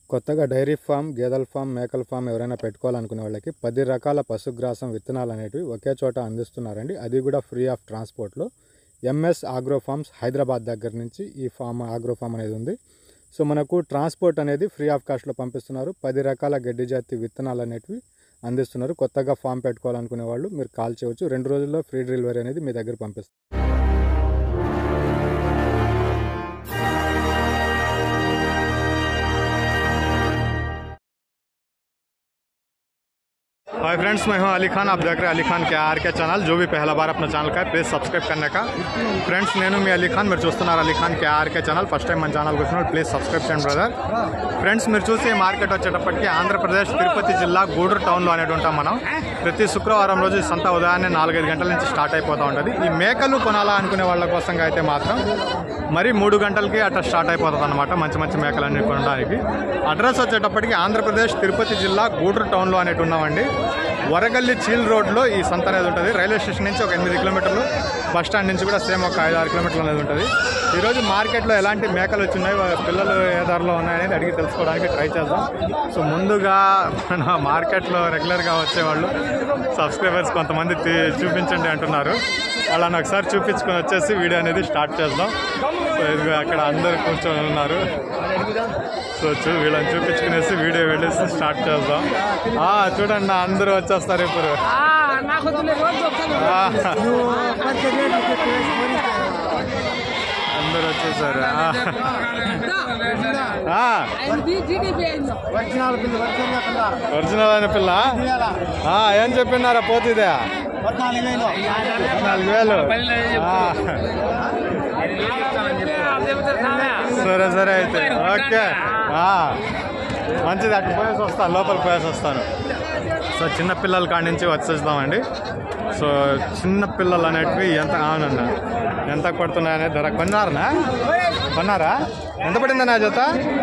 కొత్తగా dairy farm, గేదెల farm, మేకల ఫామ్ ఎవరైనా పెట్టుకోవాలనుకునే వాళ్ళకి 10 రకాల పశుగ్రాసం విత్తనాలు అనేటివి ఒకే చోట అందిస్తున్నారండి. అది కూడా ఫ్రీ ఆఫ్ ట్రాన్స్పోర్ట్లో. ఎంఎస్ ఆగ్రో ఫార్మ్స్ హైదరాబాద్ దగ్గర నుంచి ఈ ఫామ్ ఆగ్రో ఫామ్ అనేది ఉంది. సో మనకు ట్రాన్స్పోర్ట్ అనేది ఫ్రీ ఆఫ్ కాస్ట్లో పంపిస్తున్నారు. 10 రకాల గడ్డి జాతి విత్తనాలు అనేటివి అందిస్తున్నారు. కొత్తగా ఫామ్ పెట్టుకోవాలనుకునే వాళ్ళు మీరు కాల్ చేయవచ్చు. 2 రోజుల్లో ఫ్రీ డెలివరీ అనేది మీ దగ్గర పంపిస్తారు. हाय फ्रेंड्स, मैं हूं अली खान। आप देख रहे हैं अली खान के आर के चैनल। जो भी पहला बार अपना ఛానల్ का प्लीज़ सब्सक्राइब करने का। फ्रेंड्स నేను మీ అలీ ఖాన్, మీరు చూస్తున్నారు Ali Khan K R K channel. First time మన ఛానల్కి వచ్చినప్పుడు ప్లీజ్ సబ్స్క్రైబ్ చేయండి బ్రదర్. ఫ్రెండ్స్ మీరు చూసే మార్కెట్ వచ్చేటప్పటికి ఆంధ్రప్రదేశ్ తిరుపతి జిల్లా గూడూరు టౌన్లో అనేది ఉంటాం మనం. ప్రతి శుక్రవారం రోజు సంత ఉదయాన్నే 4-5 గంటల నుంచి స్టార్ట్ అయిపోతూ ఉంటుంది. ఈ మేకలు కొనాలా అనుకునే వాళ్ళ కోసం అయితే మాత్రం మరి 3 గంటలకి అట్లా స్టార్ట్ అయిపోతుంది అనమాట. మంచి మంచి మేకలన్నీ కొనడానికి. అడ్రస్ వచ్చేటప్పటికి ఆంధ్రప్రదేశ్ తిరుపతి జిల్లా గూడూరు టౌన్లో అనేది ఉన్నామండి. వరగల్లి చీల్ రోడ్లో ఈ సంత అనేది ఉంటుంది. రైల్వే స్టేషన్ నుంచి ఒక 8 కిలోమీటర్లు, బస్ స్టాండ్ నుంచి కూడా సేమ్ ఒక 5-6 కిలోమీటర్లు అనేది ఉంటుంది. ఈరోజు మార్కెట్లో ఎలాంటి మేకలు వచ్చినాయి, పిల్లలు ఏ ధరలో ఉన్నాయనేది అడిగి తెలుసుకోవడానికి ట్రై చేద్దాం. సో ముందుగా మన మార్కెట్లో రెగ్యులర్గా వచ్చేవాళ్ళు సబ్స్క్రైబర్స్ కొంతమంది చూపించండి అంటున్నారు. వాళ్ళని ఒకసారి చూపించుకొని వచ్చేసి వీడియో అనేది స్టార్ట్ చేద్దాం. సో ఇది అక్కడ అందరు కూర్చొని ఉన్నారు. సో వీళ్ళని చూపించుకునేసి వీడియో వెళ్ళేసి స్టార్ట్ చేద్దాం. చూడండి అందరూ వచ్చేస్తారు ఇప్పుడు. అందరూ వచ్చేసారు. ఒరిజినల్ అయిన పిల్ల ఏం చెప్పినారా పోతుందే? 14,000. సరే సరే అయితే ఓకే, మంచిది. అక్కడ పోయేసి వస్తాను, లోపలికి పోయేసి వస్తాను. సో చిన్నపిల్లల కాడి నుంచి వచ్చేద్దామండి. సో చిన్నపిల్లలు అనేటివి ఎంత అవునన్నా ఎంత పడుతున్నాయనే ధర కొన్నారా? ఎంత పడిందన్నా జత?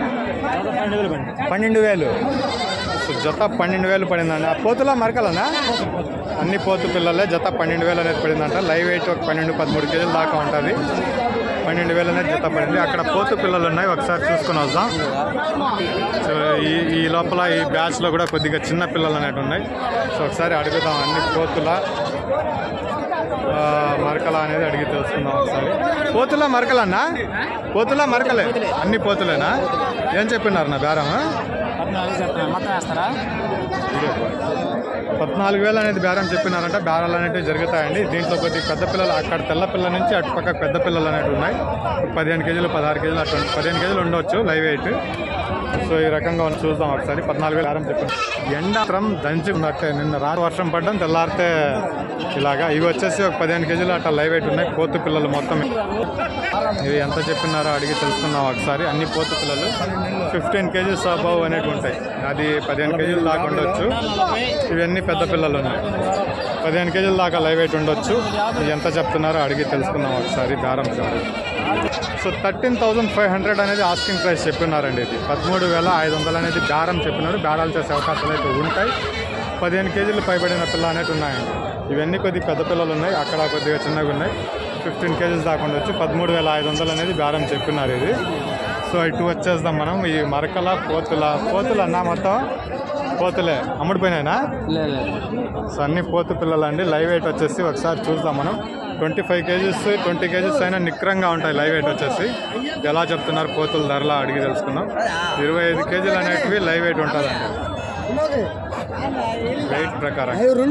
12,000. సో జత 12,000 పడిందండి. ఆ పోతులా మరకలనా? అన్ని పోతు పిల్లలే. జత 12,000 అనేది పడిందంట. లైవ్ వెయిట్ ఒక 12-13 కేజీల దాకా ఉంటుంది. 12,000 అనేది జత పడింది. అక్కడ పోతు పిల్లలు ఉన్నాయి, ఒకసారి చూసుకొని వద్దాం. సో ఈ లోపల ఈ బ్యాచ్లో కూడా కొద్దిగా చిన్న పిల్లలు అనేవి ఉన్నాయి. సో ఒకసారి అడుగుదాం. అన్ని పోతుల మరకల అనేది అడిగి తెలుసుకుందాం ఒకసారి. పోతులా మరకలన్నా? పోతులా మరకలే, అన్ని పోతులేనా? ఏం చెప్పినారు నా బేరం? 14,000 అనేది బేరం చెప్పినారంట. బేరాలు అనేవి జరుగుతాయండి. దీంట్లో కొద్ది పెద్ద పిల్లలు, అక్కడ తెల్ల పిల్లల నుంచి అటుపక్క పెద్ద పిల్లలు అనేవి ఉన్నాయి. 15 కేజీలు 16 కేజీలు అట్లా 15 కేజీలు ఉండవచ్చు లైవ్ వెయిట్. సో ఈ రకంగా చూద్దాం ఒకసారి. 14,000 బేరం చెప్పిన. ఎండాత్రం దంచి ఉన్నట్టే. నిన్న వర్షం పడ్డం, తెల్లారితే ఇలాగా. ఇవి వచ్చేసి ఒక 15 కేజీలు అట్లా లైవ్ వెయిట్ ఉన్నాయి. పోతు పిల్లలు మొత్తం. ఇవి ఎంత చెప్పినారో అడిగి తెలుసుకుందాం ఒకసారి. అన్ని పోతు పిల్లలు 15 కేజీస్ అబౌవ్ అనేవి ఉంటాయి. అది 15 కేజీలు దాకా ఉండొచ్చు. ఇవన్నీ పెద్ద పిల్లలు ఉన్నాయి. 15 కేజీల దాకా లైవ్ వెయిట్ ఉండొచ్చు. ఎంత చెప్తున్నారో అడిగి తెలుసుకుందాం ఒకసారి. బేరం సో 13,500 అనేది ఆస్కింగ్ ప్రైస్ చెప్పినారండి. ఇది 13,500 అనేది బేరం చెప్పినారు. బేరాలు చేసే అవకాశాలు అయితే ఉంటాయి. 15 కేజీలు పైబడిన పిల్ల అనేవి ఉన్నాయండి. ఇవన్నీ కొద్దిగా పెద్ద పిల్లలు ఉన్నాయి, అక్కడ కొద్దిగా చిన్నగా ఉన్నాయి. 15 కేజీస్ దాకా ఉండొచ్చు. 13,500 అనేది బేరం చెప్పినారు ఇది. సో ఇటు వచ్చేద్దాం మనం. ఈ మరకల పోతులు అన్నా మొత్తం పోతులే అమ్ముడిపోయినాయినా? సో అన్ని పోతు పిల్లలు అండి. లైవ్ వెయిట్ వచ్చేసి ఒకసారి చూద్దాం మనం. 25 కేజీస్ 20 కేజీస్ అయినా నిక్రంగా ఉంటాయి లైవ్ వెయిట్ వచ్చేసి. ఎలా చెప్తున్నారు పోతుల ధరలా అడిగి తెలుసుకుందాం. 25 కేజీలు అనేటివి లైవ్ వెయిట్ ఉంటుందండి వెయిట్ ప్రకారం.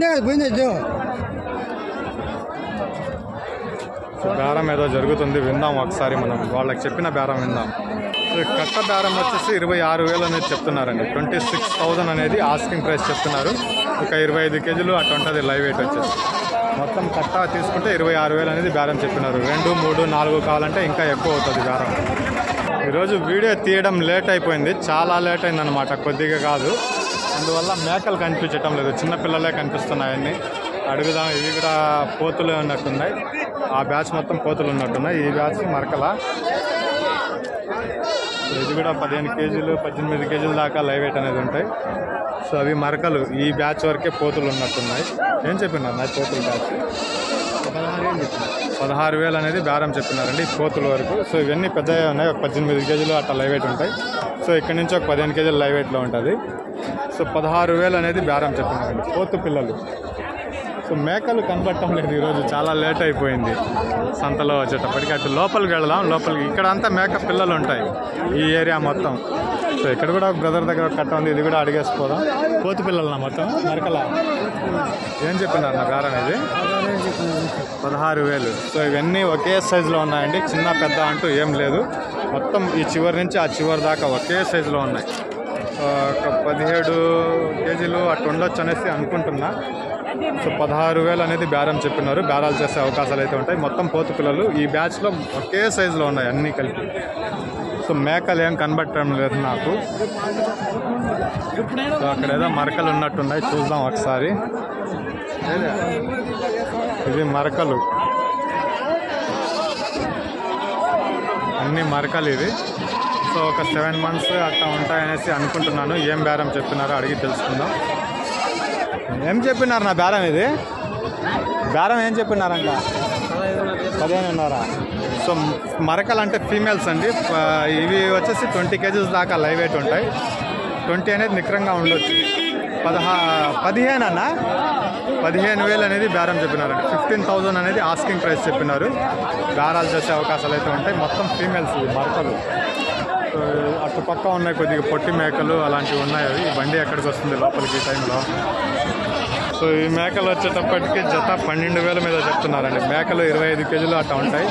బేరం ఏదో జరుగుతుంది, విందాం ఒకసారి. మనం వాళ్ళకి చెప్పిన బేరం విందాం. కట్ట బేరం వచ్చేసి 26,000 అనేది చెప్తున్నారండి. 26,000 అనేది ఆస్కింగ్ ప్రైస్ చెప్తున్నారు. ఒక 25 కేజీలు అట్లా ఉంటుంది లైవ్ వెయిట్ వచ్చేసి. మొత్తం కట్ట తీసుకుంటే 26,000 అనేది బేరం చెప్పినారు. 2, 3, 4 కావాలంటే ఇంకా ఎక్కువ అవుతుంది బేరం. ఈరోజు వీడియో తీయడం లేట్ అయిపోయింది, చాలా లేట్ అయిందనమాట, కొద్దిగా కాదు. అందువల్ల మేకలు కనిపించటం లేదు, చిన్నపిల్లలే కనిపిస్తున్నాయని అడుగుదాం. ఇవి కూడా పోతులే ఉన్నట్టున్నాయి. ఆ బ్యాచ్ మొత్తం పోతులు ఉన్నట్టున్నాయి. ఈ బ్యాచ్ మరకల. ఇది కూడా 15 కేజీలు 18 కేజీల దాకా లైవ్ వెయిట్ అనేది ఉంటాయి. సో అవి మరకలు. ఈ బ్యాచ్ వరకే పోతులు ఉన్నట్టున్నాయి. ఏం చెప్పినారు నా పోతుల బ్యాచ్? 16,000 అనేది బేరం చెప్పినారండి కోతుల వరకు. సో ఇవన్నీ పెద్దగా ఉన్నాయి, ఒక 18 కేజీలు అట్లా లైవ్ వెయిట్ ఉంటాయి. సో ఇక్కడ నుంచి ఒక 15 కేజీలు లైవ్ వెయిట్లో ఉంటుంది. సో 16,000 అనేది బేరం చెప్పినారండి కోతు పిల్లలు. సో మేకలు కనబడటం లేదు ఈరోజు, చాలా లేట్ అయిపోయింది సంతలో వచ్చేటప్పటికి. అటు లోపలికి వెళదాం. లోపలికి ఇక్కడ అంతా మేక పిల్లలు ఉంటాయి ఈ ఏరియా మొత్తం. సో ఇక్కడ కూడా బ్రదర్ దగ్గర కట్ట ఉంది, ఇది కూడా అడిగేసిపోదాం. కోతి పిల్లలు మొత్తం మెరకల ఏం చెప్పినారు నా బేరం ఇది? 16,000. సో ఇవన్నీ ఒకే సైజులో ఉన్నాయండి, చిన్న పెద్ద అంటూ ఏం లేదు. మొత్తం ఈ చివరి నుంచి ఆ చివరి దాకా ఒకే సైజులో ఉన్నాయి. ఒక 17 కేజీలు అటు ఉండొచ్చు అనేసి అనుకుంటున్నా. సో 16,000 అనేది బేరం చెప్పినారు. బేరాలు చేసే అవకాశాలు అయితే ఉంటాయి. మొత్తం పోతు పిల్లలు ఈ బ్యాచ్లో ఒకే సైజులో ఉన్నాయి అన్నీ కలిపి. సో మేకలు ఏం కనబట్టడం లేదు నాకు. సో అక్కడ ఏదో మరకలు ఉన్నట్టున్నాయి, చూద్దాం ఒకసారి. ఇది మరకలు, అన్ని మరకలు ఇది. సో ఒక 7 months అట్లా ఉంటాయనేసి అనుకుంటున్నాను. ఏం బేరం చెప్పినారో అడిగి తెలుసుకుందాం. ఏం చెప్పినారు నా బేరం ఇది? బేరం ఏం చెప్పినారంట? 15,500. సో మరకలు అంటే ఫీమేల్స్ అండి. ఇవి వచ్చేసి 20 కేజీస్ దాకా లైవ్ వెయిట్ ఉంటాయి. 20 అనేది నికరంగా ఉండొచ్చు. 15 అన్న 15,000 అనేది బేరం చెప్పినారండి. 15,000 అనేది ఆస్కింగ్ ప్రైస్ చెప్పినారు. బేరాలు చేసే అవకాశాలు అయితే ఉంటాయి. మొత్తం ఫీమేల్స్ ఇవి మరకలు. సో అటు పక్క ఉన్నాయి కొద్దిగా పొట్టి మేకలు అలాంటివి ఉన్నాయి. అవి ఈ బండి ఎక్కడికి వస్తుంది లోపలికి ఈ టైంలో. సో ఈ మేకలు వచ్చేటప్పటికి జత 12,000 మీద చెప్తున్నారండి. మేకలు 25 కేజీలు అట్లా ఉంటాయి.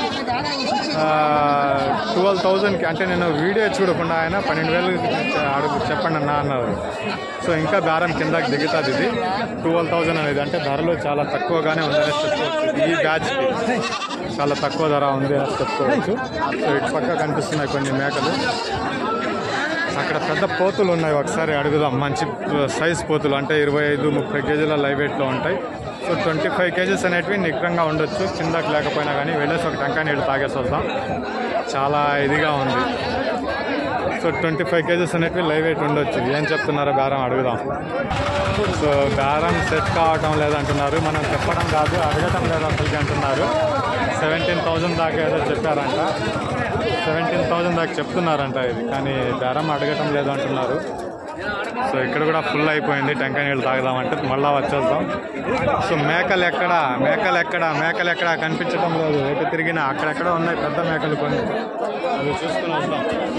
12,000కి అంటే నేను వీడియో చూడకుండా ఆయన 12,000 అడుగు చెప్పండి అన్న అన్నారు. సో ఇంకా బేరం కిందకి దిగుతుంది. ఇది 12,000 అనేది అంటే ధరలు చాలా తక్కువగానే ఉందనేసి చెప్పుకోవచ్చు. ఈ బ్యాచ్కి చాలా తక్కువ ధర ఉంది అని చెప్పుకోవచ్చు. సో ఇటు పక్క కనిపిస్తున్నాయి కొన్ని మేకలు. అక్కడ పెద్ద పోతులు ఉన్నాయి, ఒకసారి అడుగుదాం. మంచి సైజ్ పోతులు అంటే 25-30 కేజీల లైవ్ వెయిట్లో ఉంటాయి. సో 25 కేజీస్ అనేటివి నికరంగా ఉండొచ్చు, కిందకి లేకపోయినా కానీ. వెళ్ళేసి ఒక టంకా నీళ్ళు తాగేసి వద్దాం. చాలా ఇదిగా ఉంది. సో 25 కేజీస్ అనేటివి లైవ్ వెయిట్ ఉండొచ్చు. ఏం చెప్తున్నారో బేరం అడుగుదాం. సో బేరం సెట్ కావటం లేదంటున్నారు. మనం చెప్పడం కాదు, అడగటం లేదు అసలుకి అంటున్నారు. 17,000 దాకా ఏదో చెప్పారంట. 17,000 దాకా చెప్తున్నారంట ఇది, కానీ బేరం అడగటం లేదు అంటున్నారు. సో ఇక్కడ కూడా ఫుల్ అయిపోయింది. టెంకాయ నీళ్ళు తాగుదామంటే మళ్ళీ వచ్చేద్దాం. సో మేకలు ఎక్కడ కనిపించడం లేదు. ఎటు తిరిగినా అక్కడెక్కడ ఉన్నాయి పెద్ద మేకలు కొన్ని, అవి చూసుకుని వద్దాం.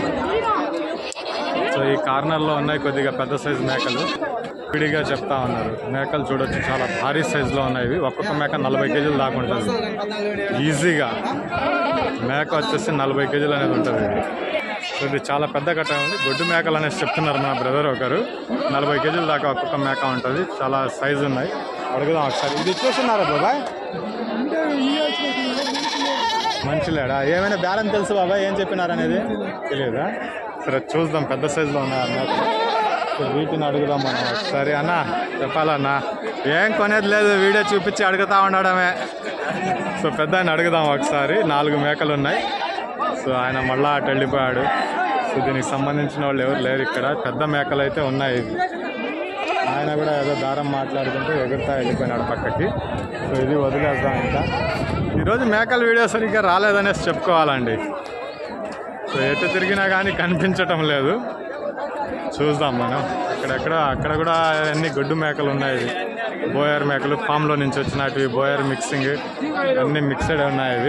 సో ఈ కార్నర్లో ఉన్నాయి కొద్దిగా పెద్ద సైజు మేకలు. విడిగా చెప్తా ఉన్నారు. మేకలు చూడొచ్చు, చాలా భారీ సైజులో ఉన్నాయి. ఒక్కొక్క మేక 40 కేజీలు దాకా ఉంటుంది ఈజీగా. మేక వచ్చేసి 40 కేజీలు అనేది ఉంటుంది. ఇది చాలా పెద్ద కట్ట ఉంది. గొడ్డు మేకలు అనేసి చెప్తున్నారు మా బ్రదర్ ఒకరు. 40 కేజీల దాకా ఒక్కొక్క మేక ఉంటుంది. చాలా సైజు ఉన్నాయి. అడుగుదాం ఒకసారి. ఇది చూస్తున్నారా బాబాయ్? మంచిలేడా? ఏమైనా బేరం తెలుసు బాబాయ్? ఏం చెప్పినారనేది తెలియదా? సరే చూద్దాం. పెద్ద సైజులో ఉన్నాయి అన్నట్టు. వీటిని అడుగుదాం మనం ఒకసారి. అన్న చెప్పాలన్నా, ఏం కొనేది లేదు, వీడియో చూపించి అడుగుతా ఉండడమే. సో పెద్ద ఆయన అడుగుదాం ఒకసారి. 4 మేకలు ఉన్నాయి. సో ఆయన మళ్ళా అటు వెళ్ళిపోయాడు. సో దీనికి సంబంధించిన వాళ్ళు ఎవరు లేరు ఇక్కడ. పెద్ద మేకలు అయితే ఉన్నాయి. ఆయన కూడా ఏదో దారం మాట్లాడుకుంటూ ఎగురుతా వెళ్ళిపోయినాడు పక్కకి. సో ఇది వదిలేద్దాం. ఇంకా ఈరోజు మేకల వీడియో సరిగ్గా రాలేదనేసి చెప్పుకోవాలండి. సో ఎటు తిరిగినా కానీ కనిపించటం లేదు. చూద్దాం మనం. అక్కడ కూడా అన్ని గొడ్డు మేకలు ఉన్నాయి. బోయర్ మేకలు ఫామ్లో నుంచి వచ్చినవి. బోయర్ మిక్సింగ్ అన్ని మిక్స్డ్ ఉన్నాయి. ఇవి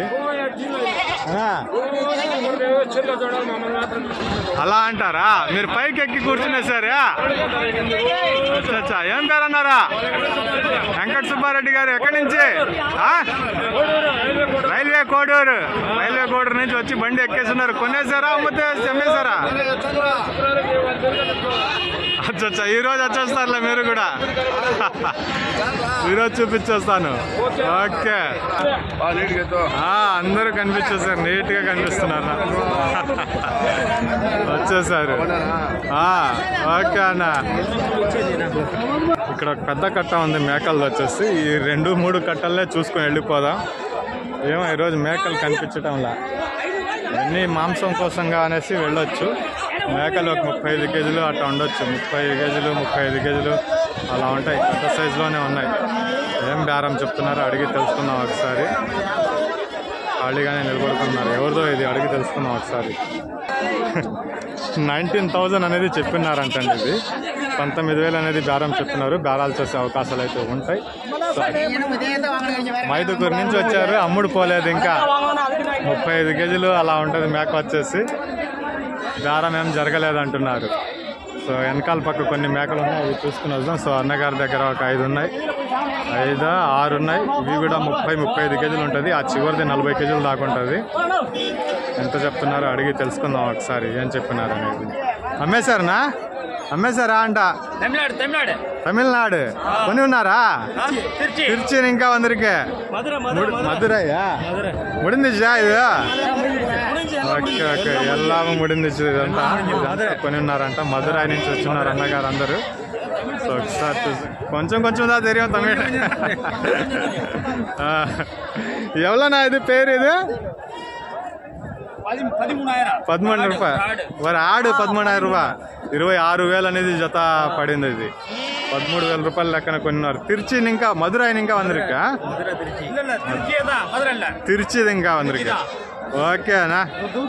అలా అంటారా? మీరు పైకి ఎక్కి కూర్చునేసారా? ఏం పేరు అన్నారా? వెంకట సుబ్బారెడ్డి గారు. ఎక్కడి నుంచి? రైల్వే కోడూరు నుంచి వచ్చి బండి ఎక్కేస్తున్నారు. కొనేసారా? అమ్మేశారా? అచ్చా, ఈరోజు వచ్చేస్తారులే మీరు కూడా. ఈరోజు చూపించేస్తాను. ఓకే, అందరూ కనిపించేసారు, నీట్గా కనిపిస్తున్నారు. వచ్చేసారు. ఓకే అన్న. ఇక్కడ ఒక పెద్ద కట్ట ఉంది మేకలు వచ్చేసి. ఈ 2-3 కట్టలనే చూసుకొని వెళ్ళిపోదాం. ఏమో ఈరోజు మేకలు కనిపించటంలా. అన్నీ మాంసం కోసంగా అనేసి వెళ్ళొచ్చు. మేకలు ఒక 35 కేజీలు అట్లా ఉండొచ్చు. 30 కేజీలు 35 కేజీలు అలా ఉంటాయి. పెద్ద సైజులోనే ఉన్నాయి. ఏం బేరం చెప్తున్నారో అడిగి తెలుసుకుందాం ఒకసారి. ఖాళీగానే నిలబడుతున్నారు. ఎవరిదో ఇది అడిగి తెలుసుకుందాం ఒకసారి. 19,000 అనేది చెప్పినారంటండి. ఇది 19,000 అనేది బేరం చెప్తున్నారు. బేరాలు చేసే అవకాశాలు అయితే ఉంటాయి. మైదుకూరు నుంచి వచ్చారు, అమ్ముడు పోలేదు ఇంకా. 35 కేజీలు అలా ఉంటుంది మేక వచ్చేసి. బేరం ఏం జరగలేదు అంటున్నారు. సో వెనకాల పక్క కొన్ని మేకలు ఉన్నాయి, అవి చూసుకుని వద్దాం. సో అన్నగారి దగ్గర ఒక 5 ఉన్నాయి, 5, 6 ఉన్నాయి. ఇవి కూడా 30-35 కేజీలు ఉంటుంది. ఆ చివరిది 40 కేజీలు దాకా ఉంటుంది. ఎంత చెప్తున్నారో అడిగి తెలుసుకుందాం ఒకసారి ఏం చెప్పినారు అనేది. అమ్మేశారనా? అమ్మేశారా అంట? తమిళనాడు కొని ఉన్నారా? తిరుచి ఇంకా వందరికి మధురైయా ముడిందిచ్చా ఇది? ఓకే ఓకే, ఎల్లాము ముడిందిచ్చు. ఇదంతా కొని ఉన్నారంట. మధురై నుంచి వచ్చిన్నారు అన్నగారు అందరూ. సో ఒకసారి చూసి కొంచెం దా తెలియం తమిళ. ఎవరన్నా ఇది పేరు? ఇది 13,000 రూపాయలు. మరి ఆడు 13,000 రూపాయలు. 26,000 అనేది జత పడింది. ఇది 13,000 రూపాయలు లెక్కన కొన్నారు. తిరుచి ఇంకా మధురై ఇంకా వందరికా? తిరుచిది ఇంకా వందరికి. ఓకేనా?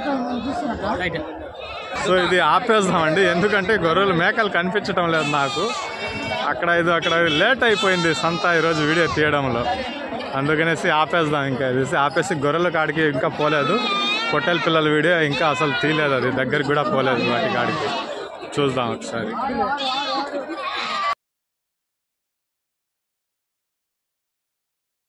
సో ఇది ఆపేద్దామండి, ఎందుకంటే గొర్రెలు మేకలు కనిపించడం లేదు నాకు. అక్కడ లేట్ అయిపోయింది సంత ఈరోజు వీడియో తీయడంలో. అందుకనేసి ఆపేద్దాం. ఇంకా ఇది ఆపేసి గొర్రెల కాడికి ఇంకా పోలేదు. పొట్టెల పిల్లల వీడియో ఇంకా అసలు తీయలేదు, అది దగ్గరికి కూడా పోలేదు వాటి కాడికి. చూద్దాం ఒకసారి.